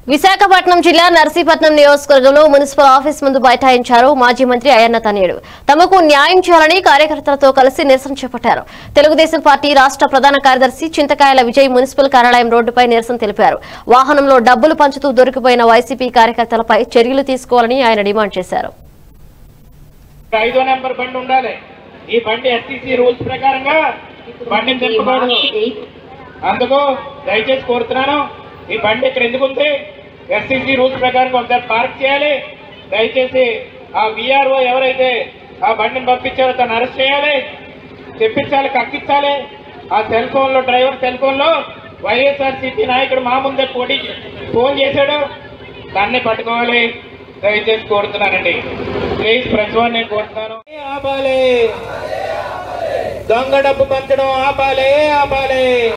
విశాఖపట్నం జిల్లా నర్సీపట్నం నియోజకవర్గంలో municipal office ముందు బైఠాయించారు మాజీ మంత్రి అయ్యన్న తనయుడు. తమకు న్యాయం చేయాలని కార్యకర్తలతో కలిసి నిరసన చేపట్టారు. తెలుగుదేశం పార్టీ రాష్ట్ర ప్రధాన కార్యదర్శి చింతకాయల విజయ్ మున్సిపల్ కార్యాలయం రోడ్డుపై నిరసన తెలిపారు. వాహనంలో డబ్బులు పంచుతూ దొరికిపోయిన వైసీపీ కార్యకర్తలపై చర్యలు తీసుకోవాలని ఆయన డిమాండ్ చేశారు. 5వ నెంబర్ బండి ఉండాలి. ఈ బండి ఎస్టీసీ రూల్స్ ప్రకారంగా బండిని తెప్పకూడదు. అందుకు దయచేసి కోరుతున్నాను, ఈ బండి ఇక్కడ ఎందుకు ఉంది? ఎస్టీసీ రూల్స్ ప్రకారం ఒకసారి పార్క్ చేయాలి. దయచేసి ఆ విఆర్ఓ ఎవరైతే ఆ బండిని పంపించారో తను అరెస్ట్ చేయాలి, తెప్పించాలి, కక్కించాలి. ఆ సెల్ ఫోన్ లో, డ్రైవర్ సెల్ ఫోన్ లో వైఎస్ఆర్సీపీ నాయకుడు మా ముందే ఫోన్ చేశాడు, దాన్ని పట్టుకోవాలి. దయచేసి కోరుతున్నానండి, ప్లీజ్ ప్రతివాన్ని నేను కోరుతున్నాను. ఆపాలి, దొంగ డబ్బు పంచడం ఆపాలి.